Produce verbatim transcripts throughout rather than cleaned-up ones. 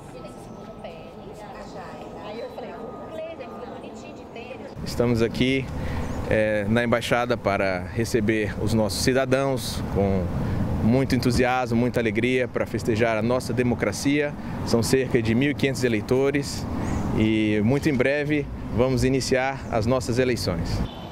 Estamos aqui é, na Embaixada para receber os nossos cidadãos com muito entusiasmo, muita alegria para festejar a nossa democracia. São cerca de mil e quinhentos eleitores e muito em breve vamos iniciar as nossas eleições.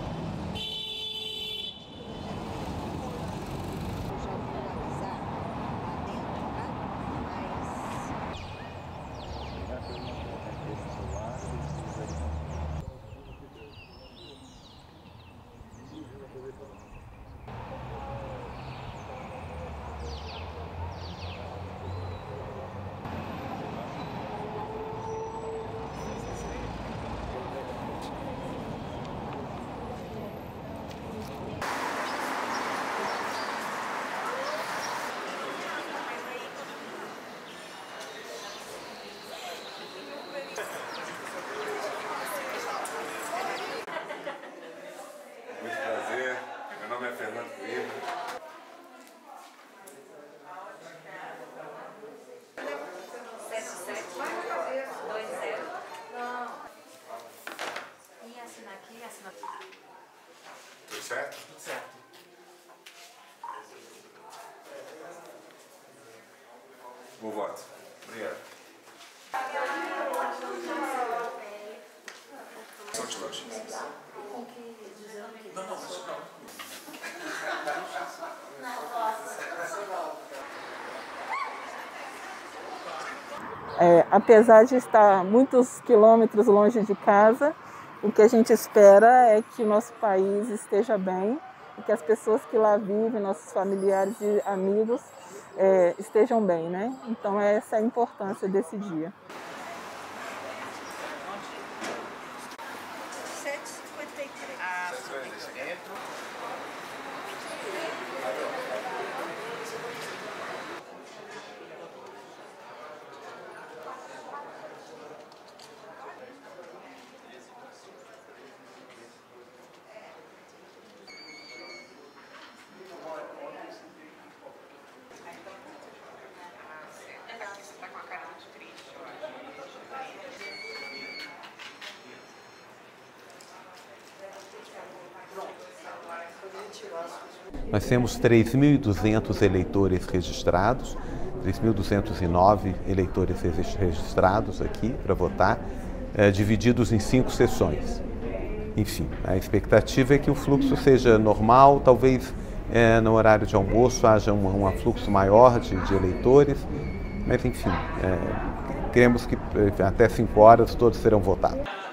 Tudo certo? Tudo certo. Bom voto. Obrigado. São de lanche. Não, não, isso não. É, apesar de estar muitos quilômetros longe de casa, o que a gente espera é que o nosso país esteja bem e que as pessoas que lá vivem, nossos familiares e amigos, é, estejam bem, né? Então essa é a importância desse dia. sete e cinquenta e três. Ah, Nós temos três mil e duzentos eleitores registrados, três mil duzentos e nove eleitores registrados aqui para votar, eh, divididos em cinco sessões. Enfim, a expectativa é que o fluxo seja normal, talvez eh, no horário de almoço haja um, um afluxo maior de, de eleitores, mas enfim, eh, cremos que até cinco horas todos serão votados.